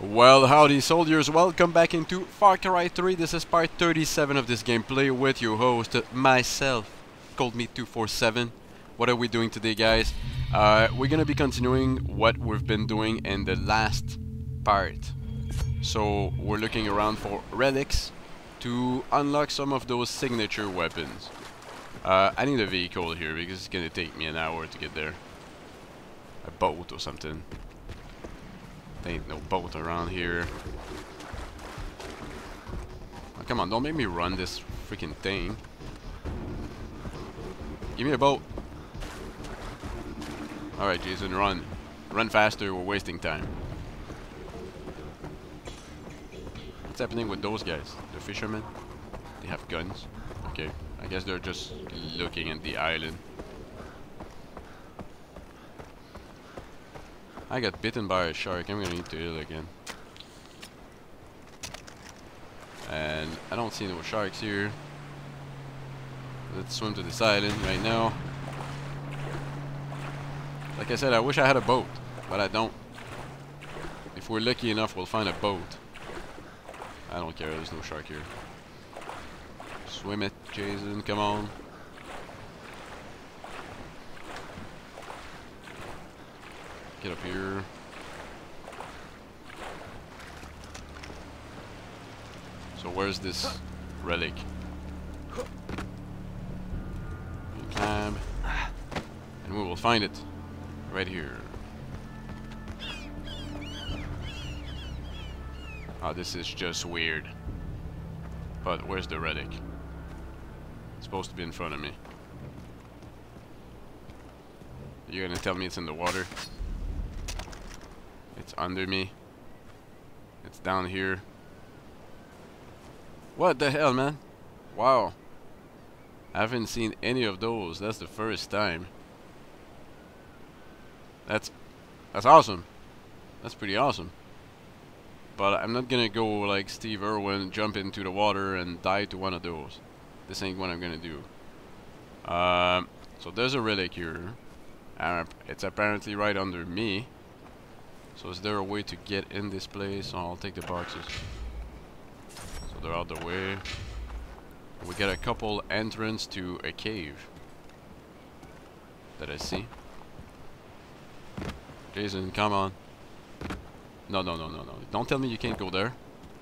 Well, howdy soldiers, welcome back into Far Cry 3. This is part 37 of this gameplay with your host, myself, called me 247. What are we doing today, guys? We're gonna be continuing what we've been doing in the last part. So, we're looking around for relics to unlock some of those signature weapons. I need a vehicle here because it's gonna take me an hour to get there. A boat or something. There ain't no boat around here. Oh, come on, don't make me run this freaking thing. Give me a boat. Alright, Jason, run. Run faster, we're wasting time. What's happening with those guys? The fishermen? They have guns. Okay, I guess they're just looking at the island. I got bitten by a shark. I'm gonna need to heal again. And I don't see no sharks here. Let's swim to this island right now. Like I said, I wish I had a boat, but I don't. If we're lucky enough, we'll find a boat. I don't care, there's no shark here. Swim it, Jason, come on. Get up here. So where's this relic? We climb. And we will find it. Right here. Oh, this is just weird. But where's the relic? It's supposed to be in front of me. You're gonna tell me it's in the water? It's under me. It's down here. What the hell, man? Wow. I haven't seen any of those. That's the first time. That's awesome. That's pretty awesome. But I'm not gonna go like Steve Irwin, jump into the water and die to one of those. This ain't what I'm gonna do. So there's a relic here. It's apparently right under me. So is there a way to get in this place? Oh, I'll take the boxes. So they're out the way. We get a couple entrance to a cave that I see. Jason, come on. No. Don't tell me you can't go there.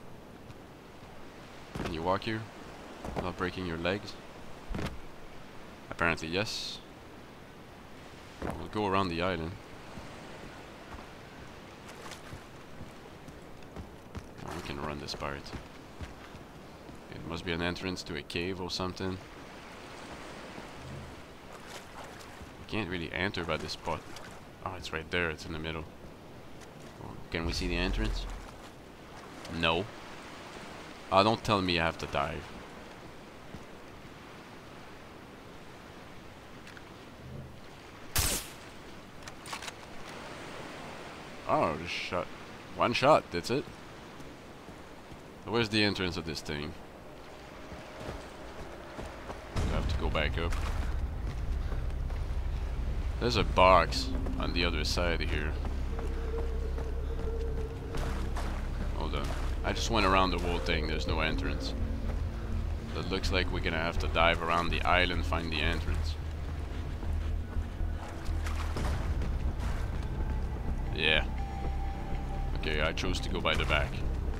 Can you walk here without breaking your legs? Apparently yes. We'll go around the island. We can run this part. It must be an entrance to a cave or something. We can't really enter by this spot. Oh, it's right there. It's in the middle. Can we see the entrance? No. Oh, don't tell me I have to dive. Oh, just shot. One shot. That's it. Where's the entrance of this thing? I have to go back up. There's a box on the other side here. Hold on. I just went around the whole thing. There's no entrance. So it looks like we're gonna have to dive around the island, find the entrance. Yeah. Okay, I chose to go by the back.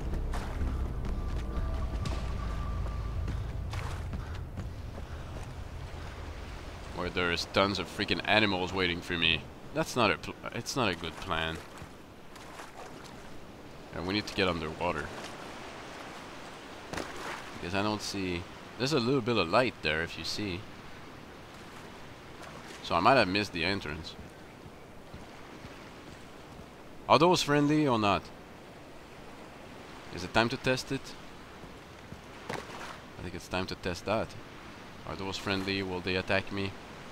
Where there's tons of freaking animals waiting for me. That's not it's not a good plan. And we need to get underwater. Because I don't see... There's a little bit of light there if you see. So I might have missed the entrance. Are those friendly or not? Is it time to test it? I think it's time to test that. Are those friendly? Will they attack me?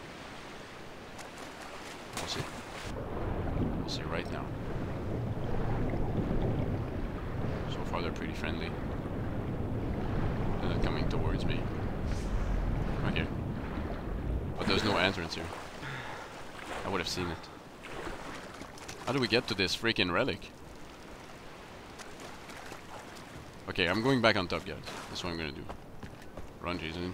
We'll see. We'll see right now. So far they're pretty friendly. They're not coming towards me. Okay. But there's no entrance here. I would have seen it. How do we get to this freaking relic? Okay, I'm going back on top, guys. That's what I'm gonna do. Run, Jason.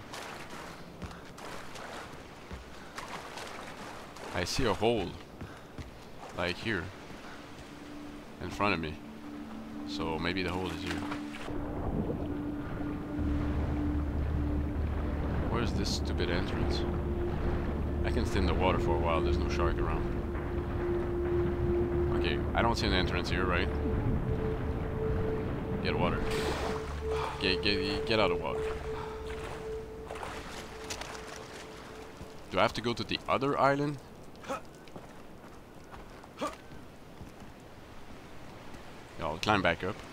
I see a hole. Like here. In front of me. So maybe the hole is here. Where's this stupid entrance? I can stay in the water for a while, there's no shark around. Okay, I don't see an entrance here, right? Get water. Get out of water. Do I have to go to the other island? Yeah, I'll climb back up.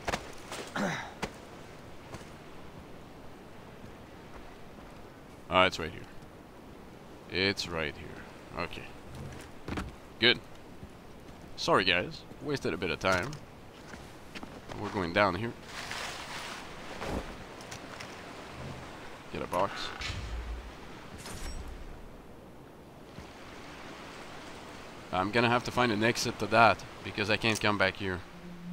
Ah, it's right here. It's right here. Okay. Good. Sorry guys, wasted a bit of time. We're going down here. Get a box. I'm gonna have to find an exit to that because I can't come back here.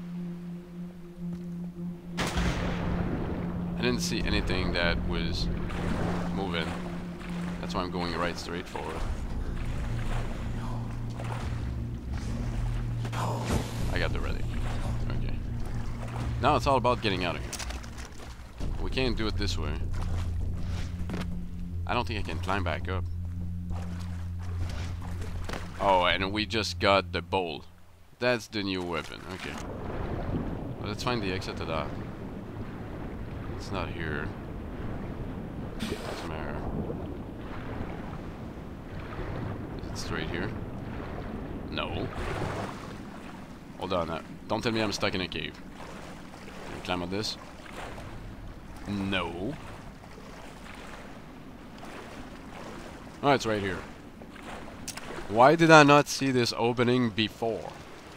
I didn't see anything that was moving. That's why I'm going right straight forward. I got the relic. Okay. Now it's all about getting out of here. We can't do it this way. I don't think I can climb back up. Oh, and we just got the bowl. That's the new weapon. Okay. Well, let's find the exit to that. It's not here. Somewhere. Is it straight here? No. Hold on. Don't tell me I'm stuck in a cave. Can I climb on this? No. Oh, it's right here. Why did I not see this opening before?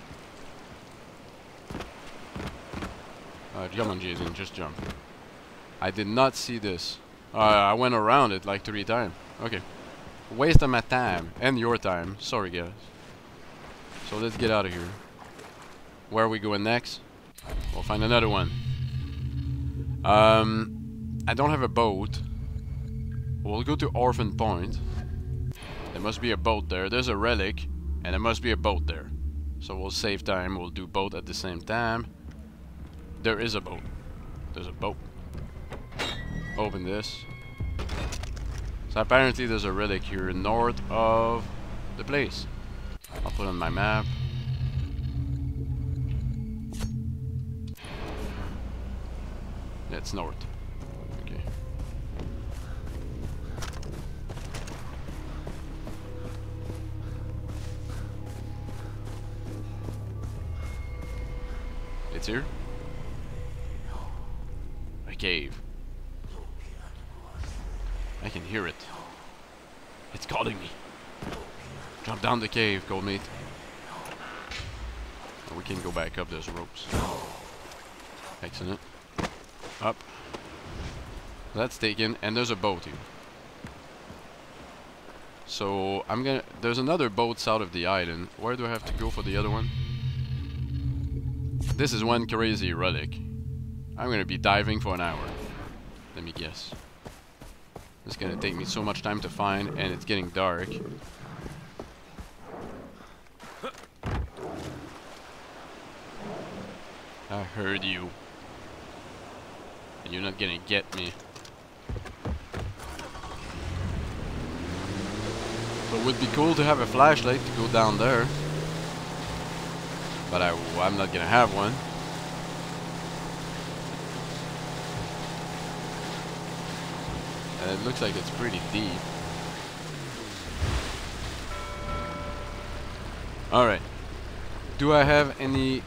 Come on, Jason, just jump. I did not see this. I went around it like 3 times. Okay. Waste of my time. And your time. Sorry, guys. So let's get out of here. Where are we going next? We'll find another one. I don't have a boat. We'll go to Orphan Point. There must be a boat there. There's a relic. And there must be a boat there. So we'll save time. We'll do both at the same time. There is a boat. There's a boat. Open this. So apparently there's a relic here north of the place. I'll put on my map. That's north. Okay. It's here? A cave. I can hear it. It's calling me. Jump down the cave, Gold Meat. Or we can go back up, there's ropes. Excellent. Up. That's taken, and there's a boat here. So I'm gonna. There's another boat south of the island. Where do I have to go for the other one? This is one crazy relic. I'm gonna be diving for an hour. Let me guess. It's gonna take me so much time to find, and it's getting dark. I heard you. And you're not gonna get me. So it would be cool to have a flashlight to go down there. But I'm not gonna have one. And it looks like it's pretty deep. Alright. Do I have any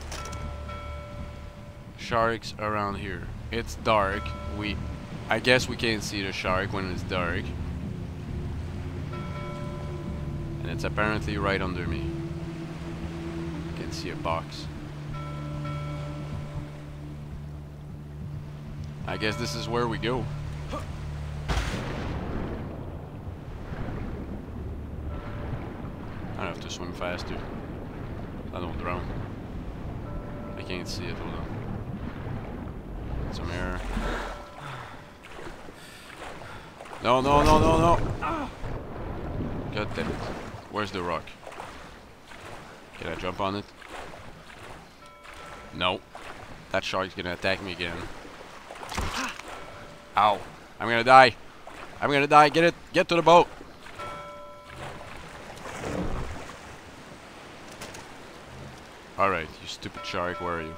sharks around here? It's dark. I guess we can't see the shark when it's dark. And it's apparently right under me. I can see a box. I guess this is where we go. I have to swim faster. I don't drown. I can't see it, hold on. Get some air. No, no, no, no, no! God damn it. Where's the rock? Can I jump on it? No. That shark's gonna attack me again. Ow. I'm gonna die. I'm gonna die. Get it. Get to the boat. Alright, you stupid shark. Where are you?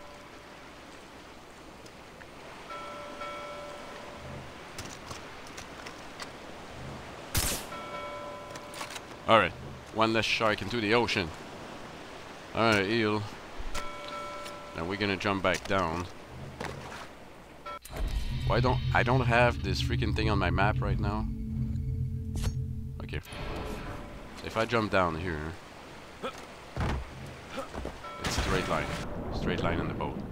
Alright. One less shark into the ocean. Alright, eel. Now we're gonna jump back down. Why don't I don't have this freaking thing on my map right now? Okay. So if I jump down here, it's straight line. Straight line in the boat.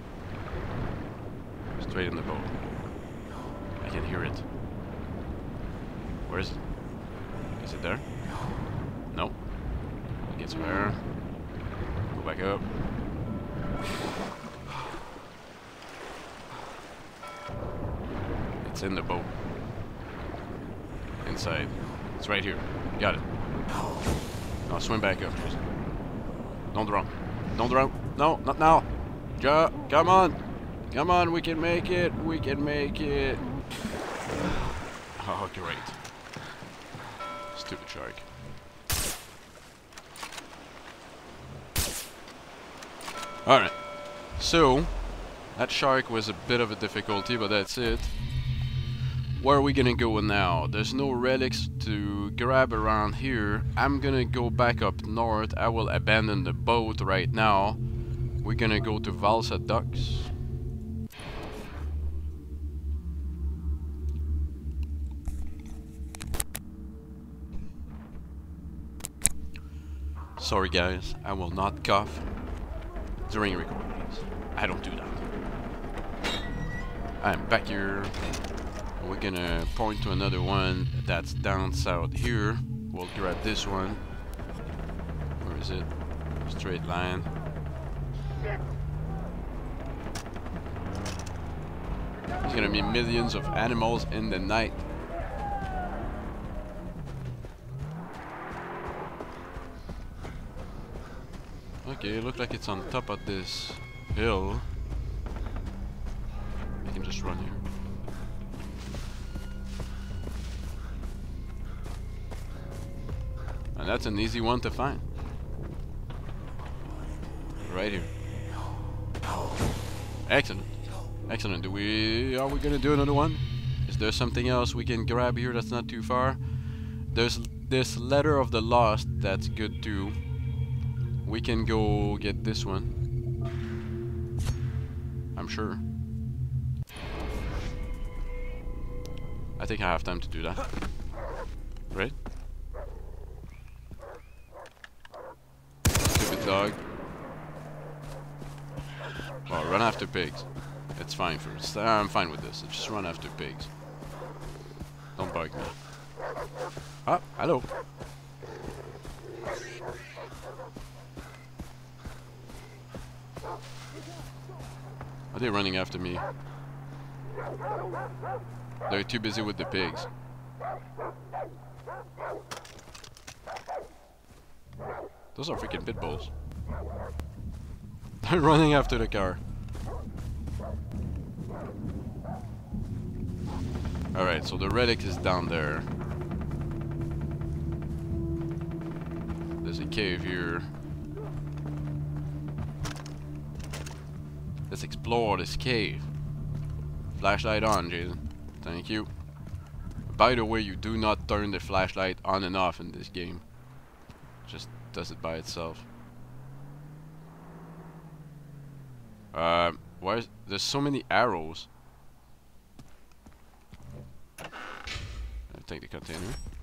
Straight in the boat. I can hear it. Where is it? Is it there? No. Get some air. Go back up. It's in the boat. Inside. It's right here. Got it. Now swim back up. Don't drown. Don't drown. No, not now. Come on. Come on, we can make it. We can make it. Oh, great. Stupid shark. Alright. So, that shark was a bit of a difficulty, but that's it. Where are we gonna go now? There's no relics to grab around here. I'm gonna go back up north. I will abandon the boat right now. We're gonna go to Valsa Docks. Sorry guys, I will not cough during recordings. I don't do that. I'm back here. We're gonna point to another one that's down south here. We'll grab this one. Where is it? Straight line. There's gonna be millions of animals in the night. Okay, it looks like it's on top of this hill. I can just run here. And that's an easy one to find. Right here. Excellent. Excellent. Are we gonna do another one? Is there something else we can grab here that's not too far? There's this Letter of the Lost that's good too. We can go get this one. I'm sure. I think I have time to do that. Right? Stupid dog. Well, run after pigs. It's fine first. I'm fine with this. Just run after pigs. Don't bug me. Ah, hello. Are they running after me? They're too busy with the pigs. Those are freaking pit bulls. They're running after the car. Alright, so the relic is down there. There's a cave here. Let's explore this cave. Flashlight on, Jason. Thank you. By the way, you do not turn the flashlight on and off in this game. It just does it by itself. There's so many arrows. I'll take the container.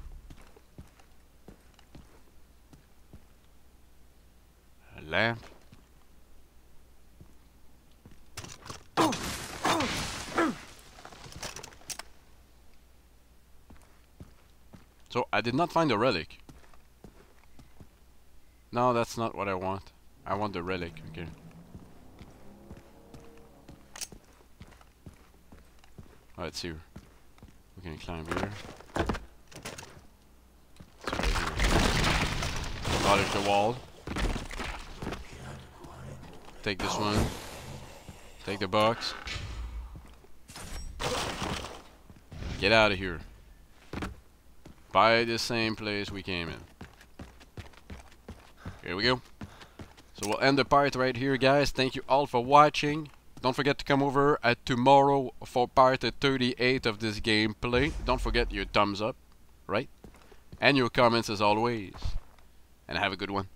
A lamp. So I did not find a relic. No, that's not what I want. I want the relic. Okay. Let's see. We can climb here. Right here. Demolish the wall. Take this one. Take the box. Get out of here. By the same place we came in. Here we go. So we'll end the part right here, guys. Thank you all for watching. Don't forget to come over at tomorrow for part 38 of this gameplay. Don't forget your thumbs up, right? And your comments as always. And have a good one.